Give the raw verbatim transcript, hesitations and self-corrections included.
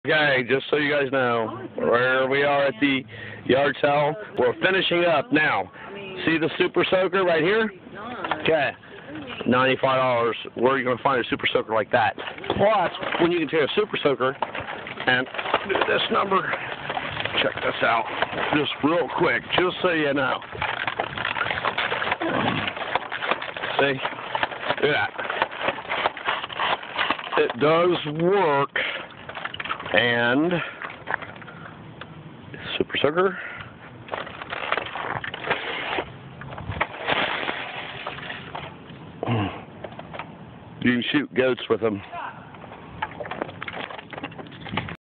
Okay, just so you guys know, where we are at the yard sale, we're finishing up now. See the Super Soaker right here? Okay, ninety-five dollars. Where are you going to find a Super Soaker like that? Plus, when you can take a Super Soaker and do this number, check this out, just real quick, just so you know. See? Look at that. It does work. And Super Soaker. You can shoot goats with them.